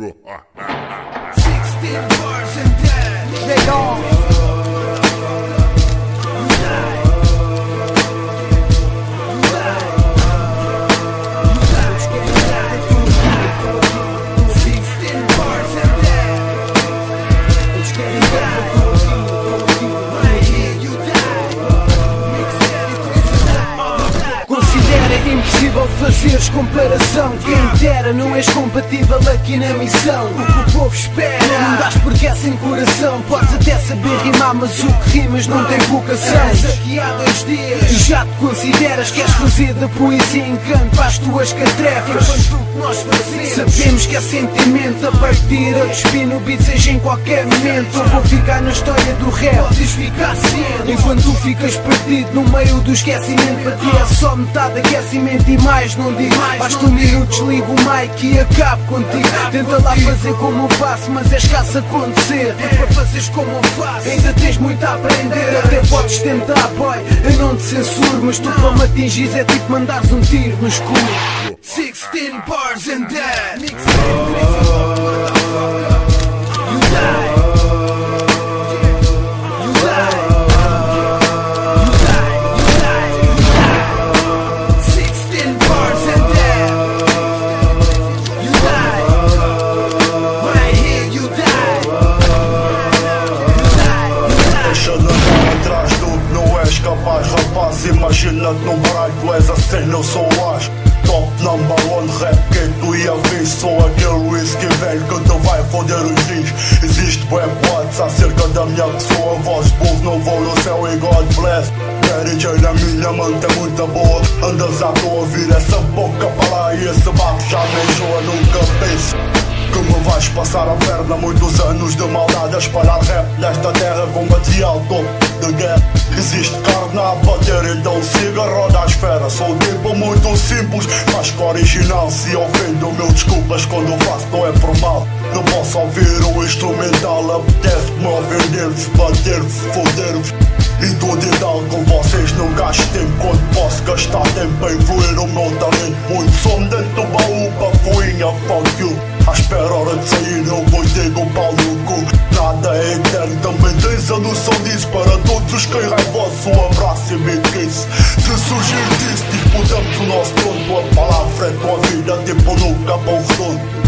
16 bars and dead. They all é impossível fazeres comparação. Quem dera, não és compatível aqui na missão. O que o povo espera, não dás porque é sem coração. Podes até saber rimar, mas o que rimas não tem vocação. Aqui há 2 dias, tu já te consideras que és fazer da poesia encanto para as tuas catrefas. Enquanto o que nós fazemos, sabemos que é sentimento a partir a despir no beat, seja em qualquer momento. Eu vou ficar na história do rap, podes ficar ciente. Enquanto tu ficas perdido no meio do esquecimento, para ti é só metade aquecimento e mais não digo. Basta um minuto, desligo o mic e acabo contigo. Tenta lá fazer como eu faço, mas é escasso acontecer. Para fazeres como eu faço, ainda tens muito a aprender. Até podes tentar, boy, eu não te censuro, mas tu para me atingires é tipo mandares um tiro no escuro. 16 bars and dead. Imagina-te num baralho, tu és a cena, eu sou o as. Top number one rap que tu ia ver. Sou aquele whisky velho que te vai foder os jeans. Existe web bots acerca da minha pessoa. Voz de povo não vou no céu e God bless. Mary Jane, a minha manta é muito boa. Andas à toa, vira essa boca para lá e esse barco já me enjoa. Nunca penso que me vais passar a perna. Muitos anos de maldade a espalhar rap nesta terra com material topo de guerra. Existe carne a bater, então siga a roda à esfera. Sou tipo muito simples, mas que original. Se ofendo, meu desculpas quando faço, não é por mal. Não posso ouvir o instrumental, apetece-me ofender-vos, bater-vos, foder-vos. E tudo e tal com vocês, não gasto tempo quando posso gastar tempo a influir o meu talento. Muito som dentro do baú, papoinha, fuck you. À espera hora de sair, eu vou ter o pau no cu. Nada é eterno, também tens a noção disso. Para todos os que raivosos, um abraço e me kiss. Se surgir disso, disputamos o nosso trono. Tua palavra é tua vida, tipo no Capão Redondo.